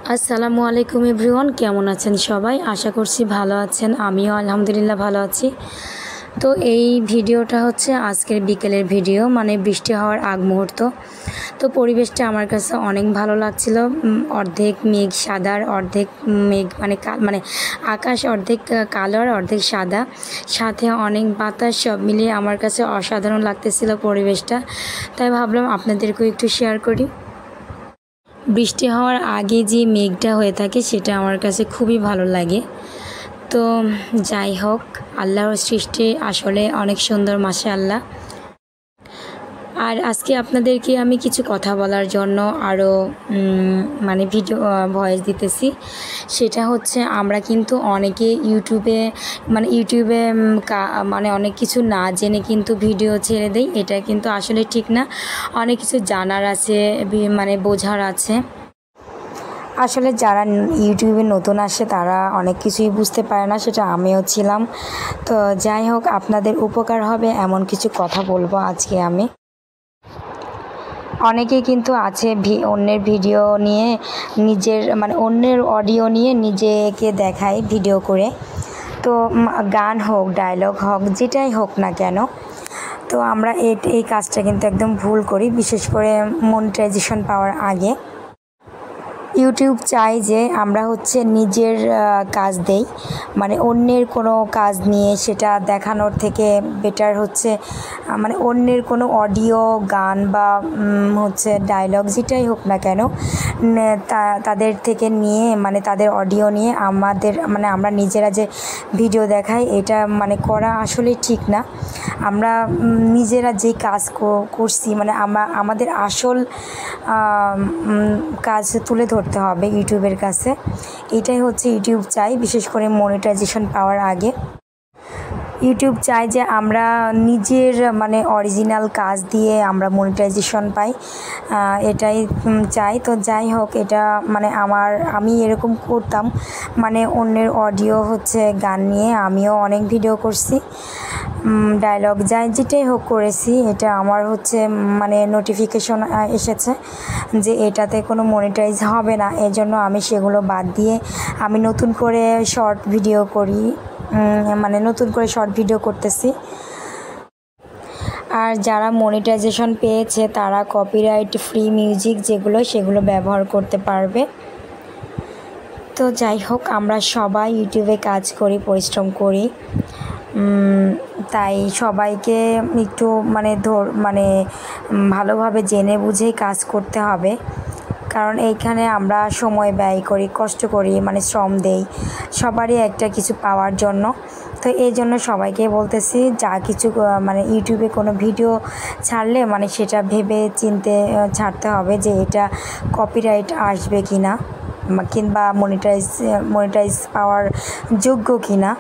আসসালামু আলাইকুম এভরিওয়ান, কেমন আছেন সবাই? আশা করছি ভালো আছেন। আমিও আলহামদুলিল্লাহ ভালো আছি। তো এই ভিডিওটা হচ্ছে আজকের বিকেলের ভিডিও, মানে বৃষ্টি হওয়ার আগ মুহূর্ত। তো পরিবেশটা আমার কাছে অনেক ভালো লাগছিল। অর্ধেক মেঘ সাদার, অর্ধেক মেঘ মানে আকাশ অর্ধেক কালো আর অর্ধেক সাদা, সাথে অনেক বাতাস, সব মিলিয়ে আমার কাছে অসাধারণ লাগতেছিল পরিবেশটা। তাই ভাবলাম আপনাদেরকেও একটু শেয়ার করি। বৃষ্টি হওয়ার আগে যে মেঘটা হয়ে থাকে সেটা আমার কাছে খুবই ভালো লাগে। তো যাই হোক, আল্লাহর সৃষ্টি আসলে অনেক সুন্দর, মাশাআল্লাহ। আর আজকে আপনাদেরকে আমি কিছু কথা বলার জন্য আরও ভিডিও ভয়েস দিতেছি। সেটা হচ্ছে আমরা কিন্তু অনেকে ইউটিউবে অনেক কিছু না জেনে কিন্তু ভিডিও ছেড়ে দেই। এটা কিন্তু আসলে ঠিক না। অনেক কিছু জানার আছে, বোঝার আছে। আসলে যারা ইউটিউবে নতুন আসে তারা অনেক কিছুই বুঝতে পারে না, সেটা আমিও ছিলাম। তো যাই হোক, আপনাদের উপকার হবে এমন কিছু কথা বলবো আজকে আমি। অনেকেই কিন্তু আছে অন্যের ভিডিও নিয়ে অন্যের অডিও নিয়ে নিজেকে দেখায় ভিডিও করে। তো গান হোক, ডায়লগ হোক, যেটাই হোক না কেন, তো আমরা এই কাজটা কিন্তু একদম ভুল করি, বিশেষ করে মনিটাইজেশন পাওয়ার আগে। ইউটিউব চাই যে আমরা হচ্ছে নিজের কাজ দেই, অন্যের কোনো কাজ নিয়ে সেটা দেখানোর থেকে বেটার হচ্ছে অন্যের কোনো অডিও, গান বা হচ্ছে ডায়লগ, যেটাই হোক না কেন, তাদের থেকে নিয়ে তাদের অডিও নিয়ে আমরা নিজেরা যে ভিডিও দেখাই, এটা করা আসলে ঠিক না। আমরা নিজেরা যে কাজ করছি আমাদের আসল কাজ তুলে ধরতে হবে ইউটিউবের কাছে। এটাই হচ্ছে ইউটিউব চাই, বিশেষ করে মনিটাইজেশন পাওয়ার আগে। ইউটিউব চাই যে আমরা নিজের অরিজিনাল কাজ দিয়ে আমরা মনিটাইজেশন পাই, এটাই চাই। তো যাই হোক, এটা আমি এরকম করতাম, অন্যের অডিও হচ্ছে গান নিয়ে আমিও অনেক ভিডিও করছি, ডায়লগ যেটাই হোক করেছি। এটা আমার হচ্ছে নোটিফিকেশন এসেছে যে এটাতে কোনো মনিটাইজ হবে না, এজন্য আমি সেগুলো বাদ দিয়ে আমি নতুন করে শর্ট ভিডিও করতেছি। আর যারা মনিটাইজেশন পেয়েছে তারা কপিরাইট ফ্রি মিউজিক সেগুলো ব্যবহার করতে পারবে। তো যাই হোক, আমরা সবাই ইউটিউবে কাজ করি, পরিশ্রম করি, তাই সবাইকে একটু ভালোভাবে জেনে বুঝেই কাজ করতে হবে। কারণ এইখানে আমরা সময় ব্যয় করি, কষ্ট করি, শ্রম দেই সবারই একটা কিছু পাওয়ার জন্য। তো এই জন্য সবাইকে বলতেছি, যা কিছু ইউটিউবে কোনো ভিডিও ছাড়লে সেটা ভেবে চিনতে ছাড়তে হবে যে এটা কপিরাইট আসবে কি না, কিংবা মনিটাইজ পাওয়ার যোগ্য কি না,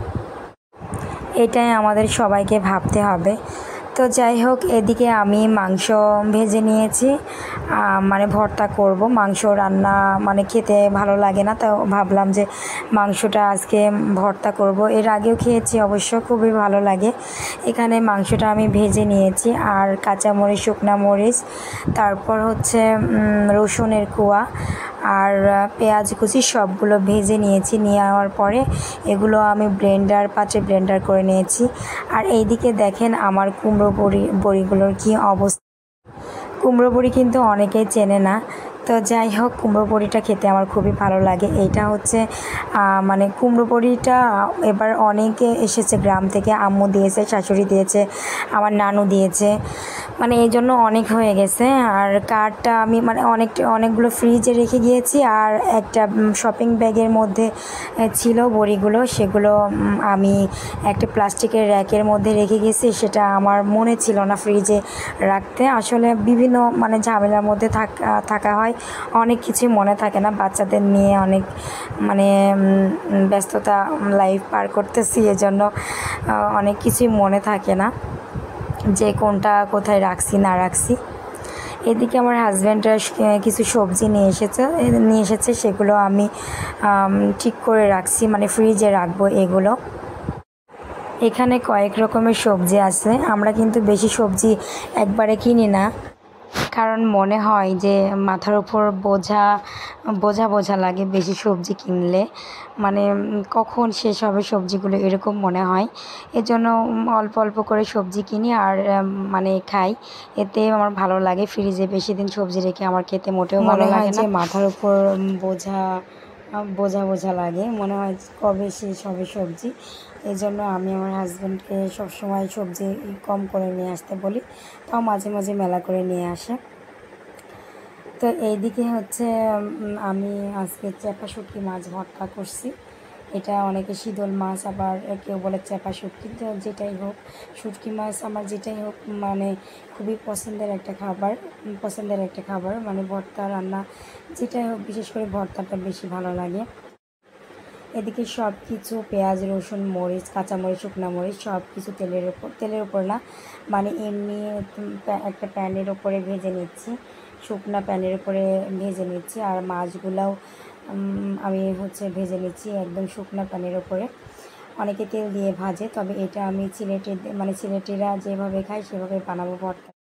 এটাই আমাদের সবাইকে ভাবতে হবে। তো যাই হোক, এদিকে আমি মাংস ভেজে নিয়েছি, ভর্তা করব। মাংস রান্না খেতে ভালো লাগে না, তো ভাবলাম যে মাংসটা আজকে ভর্তা করব। এর আগেও খেয়েছি অবশ্য, খুবই ভালো লাগে। এখানে মাংসটা আমি ভেজে নিয়েছি, আর কাঁচামরিচ, শুকনা মরিচ, তারপর হচ্ছে রসুনের কোয়া আর পেঁয়াজ কুচি সবগুলো ভেজে নিয়েছি। নেওয়ার পরে এগুলো আমি পাত্রে ব্লেন্ডার করে নিয়েছি। আর এইদিকে দেখেন আমার কুমড়ো বড়িগুলোর কি অবস্থা। কুমড়ো বড়ি কিন্তু অনেকেই চেনে না। তো যাই হোক, কুমড়ো বড়িটা খেতে আমার খুবই ভালো লাগে। এইটা হচ্ছে কুমড়ো বড়িটা এবার অনেকে এসেছে গ্রাম থেকে, আম্মু দিয়েছে, শাশুড়ি দিয়েছে, আমার নানু দিয়েছে, এই জন্য অনেক হয়ে গেছে। আর কার্ডটা আমি অনেকগুলো ফ্রিজে রেখে গিয়েছি, আর একটা শপিং ব্যাগের মধ্যে ছিল বড়িগুলো, সেগুলো আমি একটা প্লাস্টিকের র্যাকের মধ্যে রেখে গেছি। সেটা আমার মনে ছিল না ফ্রিজে রাখতে। আসলে বিভিন্ন ঝামেলার মধ্যে থাকা হয়, অনেক কিছুই মনে থাকে না। বাচ্চাদের নিয়ে অনেক ব্যস্ততা লাইফ পার করতেছি, এজন্য অনেক কিছুই মনে থাকে না যে কোনটা কোথায় রাখছি না রাখছি। এদিকে আমার হাজব্যান্ডরা কিছু সবজি নিয়ে এসেছে, সেগুলো আমি ঠিক করে রাখছি, ফ্রিজে রাখবো এগুলো। এখানে কয়েক রকমের সবজি আছে, আমরা কিন্তু বেশি সবজি একবারে কিনি না। কারণ মনে হয় যে মাথার উপর বোঝা বোঝা বোঝা লাগে বেশি সবজি কিনলে, মানে কখন শেষ হবে সবজিগুলো এরকম মনে হয়। এজন্য অল্প অল্প করে সবজি কিনি আর মানে খাই। এতে আমার ভালো লাগে। ফ্রিজে বেশি দিন সবজি রেখে আমার খেতে মোটেও ভালো লাগে না। যে মাথার উপর বোঝা বোঝা বোঝা লাগে, মনে হয় কবে শেষ হবে সবজি। এই জন্য আমি আমার হাজব্যান্ডকে সবসময় সবজি কম করে নিয়ে আসতে বলি, তাও মাঝে মাঝে মেলা করে নিয়ে আসে। তো এইদিকে হচ্ছে আমি আজকে চ্যাপা শুটকি মাছ ভর্তা করছি। এটা অনেকে শীতল মাছ, আবার কেউ বলে চ্যাপা শুটকি। তো যেটাই হোক, শুটকি মাছ আমার যেটাই হোক মানে খুবই পছন্দের একটা খাবার, মানে ভর্তা রান্না যেটাই হোক, বিশেষ করে ভর্তাটা বেশি ভালো লাগে। এদিকে সব কিছু পেঁয়াজ রসুন মরিচ কাঁচামরিচ শুকনো মরিচ সব কিছু তেলের উপর না, মানে এমনি একটা প্যানের ওপরে ভেজে নিচ্ছি, শুকনো প্যানের উপরে ভেজে নিচ্ছি। আর মাছগুলাও আমি হচ্ছে ভেজে নিচ্ছি একদম শুকনো প্যানের ওপরে। অনেকে তেল দিয়ে ভাজে, তবে এটা আমি সিলেটেরা যেভাবে খাই সেভাবে বানাবো ভর্তা।